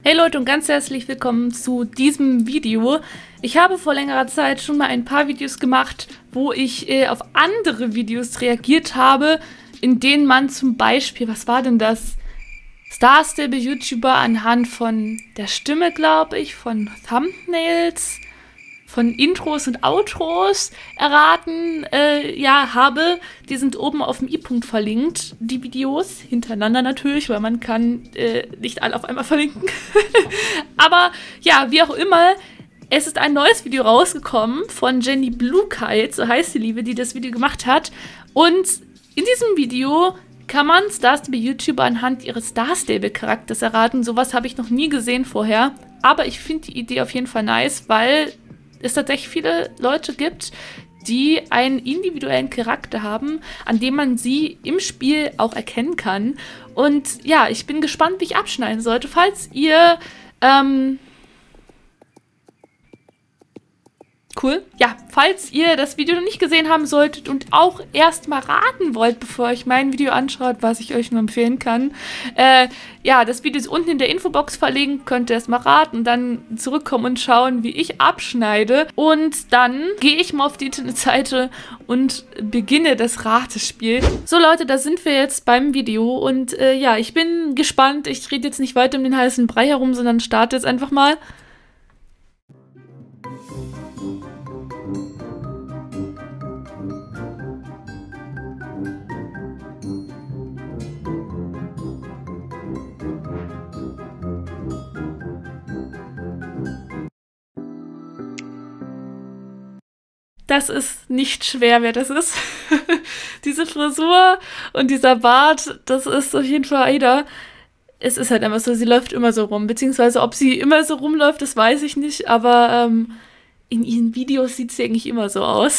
Hey Leute und ganz herzlich willkommen zu diesem Video. Ich habe vor längerer Zeit schon mal ein paar Videos gemacht, wo ich auf andere Videos reagiert habe, in denen man zum Beispiel, was war denn das? Star Stable YouTuber anhand von der Stimme, glaube ich, von Thumbnails, von Intros und Outros erraten, habe. Die sind oben auf dem i-Punkt verlinkt, die Videos, hintereinander natürlich, weil man kann nicht alle auf einmal verlinken. Aber ja, wie auch immer, es ist ein neues Video rausgekommen von Jenny Blue Kite, so heißt die Liebe, die das Video gemacht hat. Und in diesem Video kann man Star Stable YouTuber anhand ihres Star Stable Charakters erraten. Sowas habe ich noch nie gesehen vorher. Aber ich finde die Idee auf jeden Fall nice, weil es tatsächlich viele Leute gibt, die einen individuellen Charakter haben, an dem man sie im Spiel auch erkennen kann. Und ja, ich bin gespannt, wie ich abschneiden sollte. Falls ihr falls ihr das Video noch nicht gesehen haben solltet und auch erst mal raten wollt, bevor ihr euch mein Video anschaut, was ich euch nur empfehlen kann, das Video ist unten in der Infobox verlinkt, könnt ihr erst mal raten und dann zurückkommen und schauen, wie ich abschneide. Und dann gehe ich mal auf die Internetseite und beginne das Ratespiel. So Leute, da sind wir jetzt beim Video und ich bin gespannt. Ich rede jetzt nicht weiter um den heißen Brei herum, sondern starte jetzt einfach mal. Das ist nicht schwer, wer das ist. Diese Frisur und dieser Bart, das ist auf jeden Fall Aida. Es ist halt einfach so, sie läuft immer so rum. Beziehungsweise, ob sie immer so rumläuft, das weiß ich nicht. Aber in ihren Videos sieht sie eigentlich immer so aus.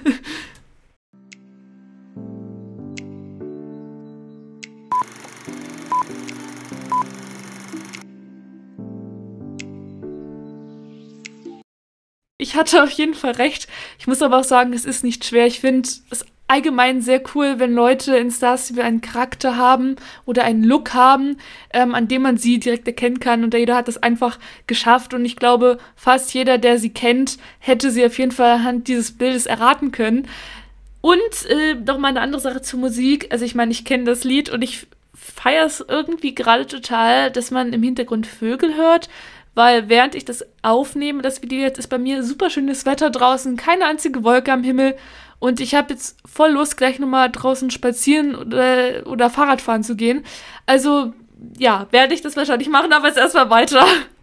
Ich hatte auf jeden Fall recht. Ich muss aber auch sagen, es ist nicht schwer. Ich finde es allgemein sehr cool, wenn Leute in Star Stable einen Charakter haben oder einen Look haben, an dem man sie direkt erkennen kann. Und jeder hat das einfach geschafft. Und ich glaube, fast jeder, der sie kennt, hätte sie auf jeden Fall anhand dieses Bildes erraten können. Und noch mal eine andere Sache zur Musik. Also ich meine, ich kenne das Lied und ich feiere es irgendwie gerade total, dass man im Hintergrund Vögel hört. Weil während ich das aufnehme, das Video jetzt, ist bei mir super schönes Wetter draußen, keine einzige Wolke am Himmel. Und ich habe jetzt voll Lust, gleich nochmal draußen spazieren oder Fahrradfahren zu gehen. Also, ja, werde ich das wahrscheinlich machen, aber jetzt erstmal weiter.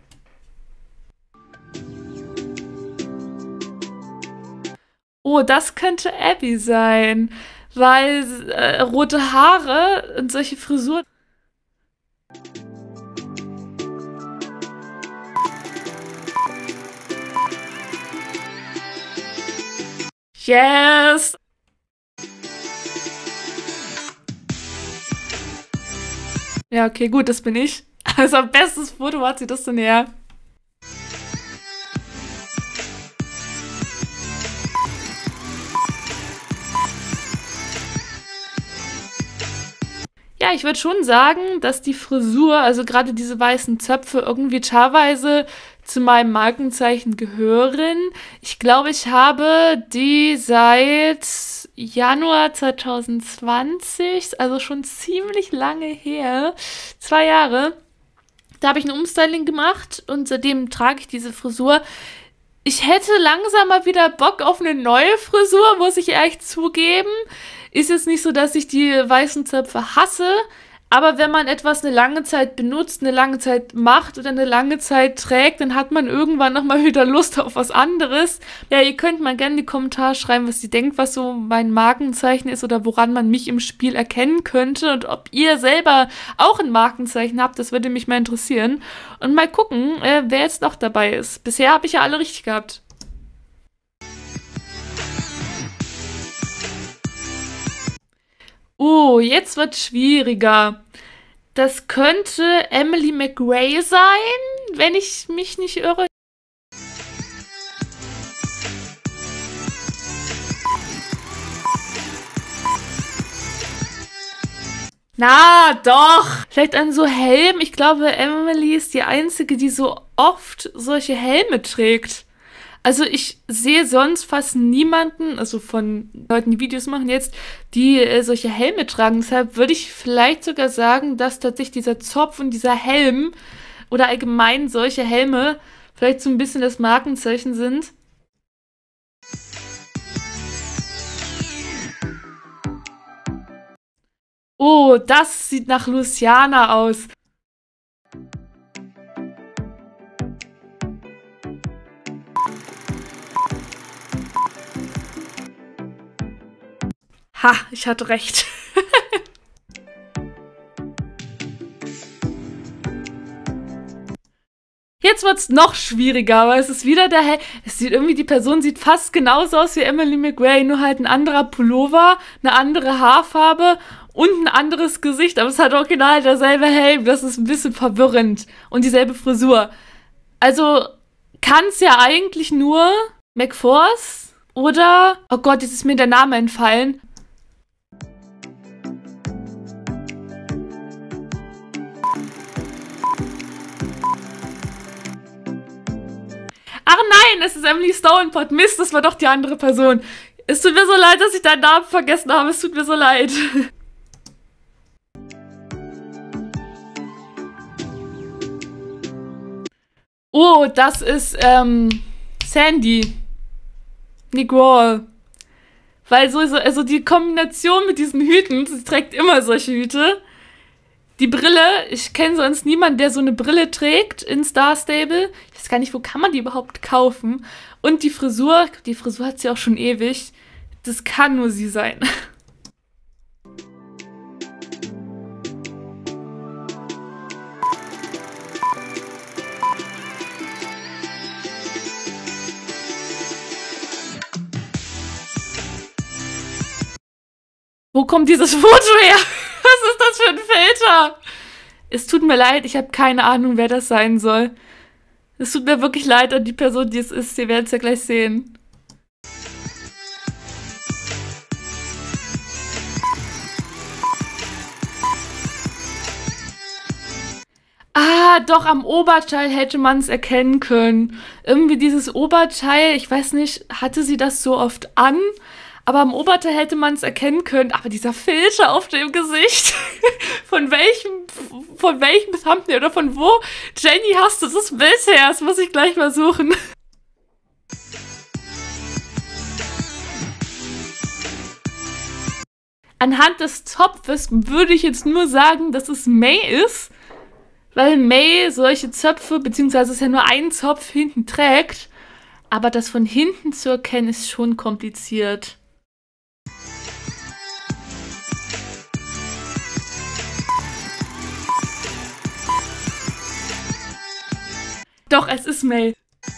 Oh, das könnte Abby sein. Weil rote Haare und solche Frisuren. Yes! Ja, okay, gut, das bin ich. Also, bestes Foto, wo hat sie das denn her? Ja, ich würde schon sagen, dass die Frisur, also gerade diese weißen Zöpfe, irgendwie teilweise zu meinem Markenzeichen gehören. Ich glaube, ich habe die seit Januar 2020, also schon ziemlich lange her, 2 Jahre. Da habe ich ein Umstyling gemacht und seitdem trage ich diese Frisur. Ich hätte langsam mal wieder Bock auf eine neue Frisur, muss ich ehrlich zugeben. Ist jetzt nicht so, dass ich die weißen Zöpfe hasse, aber wenn man etwas eine lange Zeit benutzt, eine lange Zeit macht oder eine lange Zeit trägt, dann hat man irgendwann nochmal wieder Lust auf was anderes. Ja, ihr könnt mal gerne in die Kommentare schreiben, was ihr denkt, was so mein Markenzeichen ist oder woran man mich im Spiel erkennen könnte und ob ihr selber auch ein Markenzeichen habt, das würde mich mal interessieren. Und mal gucken, wer jetzt noch dabei ist. Bisher habe ich ja alle richtig gehabt. Oh, jetzt wird schwieriger. Das könnte Emily McRae sein, wenn ich mich nicht irre. Na, doch. Vielleicht an so Helmen. Ich glaube, Emily ist die Einzige, die so oft solche Helme trägt. Also ich sehe sonst fast niemanden, also von Leuten, die Videos machen jetzt, die solche Helme tragen. Deshalb würde ich vielleicht sogar sagen, dass tatsächlich dieser Zopf und dieser Helm oder allgemein solche Helme vielleicht so ein bisschen das Markenzeichen sind. Oh, das sieht nach Luciana aus. Ha, ich hatte recht. Jetzt wird's noch schwieriger, weil es ist wieder der Helm. Es sieht irgendwie, die Person sieht fast genauso aus wie Emily McRae, nur halt ein anderer Pullover, eine andere Haarfarbe und ein anderes Gesicht, aber es hat original derselbe Helm. Das ist ein bisschen verwirrend. Und dieselbe Frisur. Also kann es ja eigentlich nur McForce oder... Oh Gott, jetzt ist mir der Name entfallen. Ach nein, es ist Emily Stone-Pot. Mist, das war doch die andere Person. Es tut mir so leid, dass ich deinen Namen vergessen habe. Es tut mir so leid. Oh, das ist, Sandy. Nick Wall. Weil also die Kombination mit diesen Hüten, sie trägt immer solche Hüte. Die Brille, ich kenne sonst niemanden, der so eine Brille trägt in Star Stable. Ich weiß gar nicht, wo kann man die überhaupt kaufen. Und die Frisur hat sie auch schon ewig. Das kann nur sie sein. Wo kommt dieses Foto her? Was ist das für ein Filter? Es tut mir leid, ich habe keine Ahnung, wer das sein soll. Es tut mir wirklich leid an die Person, die es ist. Ihr werdet es ja gleich sehen. Ah, doch, am Oberteil hätte man es erkennen können. Irgendwie dieses Oberteil, ich weiß nicht, hatte sie das so oft an? Aber am Oberteil hätte man es erkennen können. Aber dieser Filter auf dem Gesicht, von welchem Thumbnail oder von wo? Jenny, hast du das Bild her? Das muss ich gleich mal suchen. Anhand des Zopfes würde ich jetzt nur sagen, dass es May ist. Weil May solche Zöpfe, beziehungsweise es ja nur einen Zopf hinten trägt. Aber das von hinten zu erkennen, ist schon kompliziert. Doch, es ist May.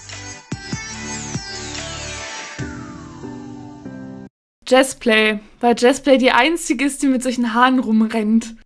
Jessplay, weil Jessplay die einzige ist, die mit solchen Haaren rumrennt.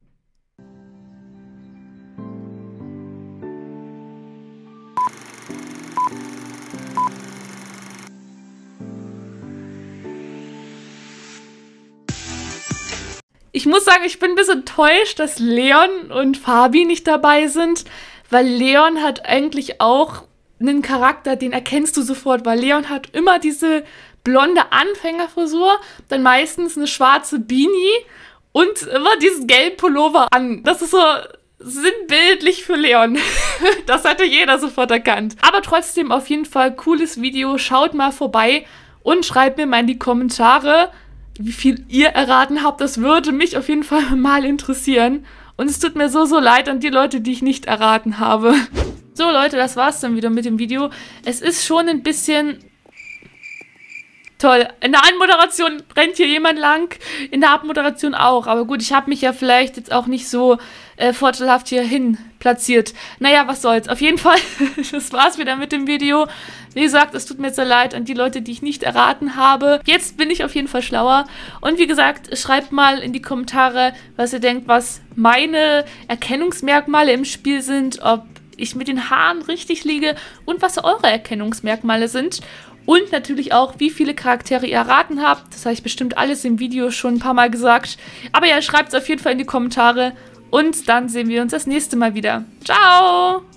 Ich muss sagen, ich bin ein bisschen enttäuscht, dass Leon und Fabi nicht dabei sind, weil Leon hat eigentlich auch einen Charakter, den erkennst du sofort, weil Leon hat immer diese blonde Anfängerfrisur, dann meistens eine schwarze Beanie und immer diesen gelben Pullover an. Das ist so sinnbildlich für Leon. Das hätte jeder sofort erkannt. Aber trotzdem auf jeden Fall cooles Video. Schaut mal vorbei und schreibt mir mal in die Kommentare, wie viel ihr erraten habt. Das würde mich auf jeden Fall mal interessieren. Und es tut mir so leid an die Leute, die ich nicht erraten habe. So Leute, das war's dann wieder mit dem Video. Es ist schon ein bisschen... Toll. In der Anmoderation rennt hier jemand lang, in der Abmoderation auch. Aber gut, ich habe mich ja vielleicht jetzt auch nicht so vorteilhaft hierhin platziert. Naja, was soll's. Auf jeden Fall, das war's wieder mit dem Video. Wie gesagt, es tut mir sehr leid an die Leute, die ich nicht erraten habe. Jetzt bin ich auf jeden Fall schlauer. Und wie gesagt, schreibt mal in die Kommentare, was ihr denkt, was meine Erkennungsmerkmale im Spiel sind, ob ich mit den Haaren richtig liege und was eure Erkennungsmerkmale sind. Und natürlich auch, wie viele Charaktere ihr erraten habt. Das habe ich bestimmt alles im Video schon ein paar Mal gesagt. Aber ja, schreibt es auf jeden Fall in die Kommentare. Und dann sehen wir uns das nächste Mal wieder. Ciao!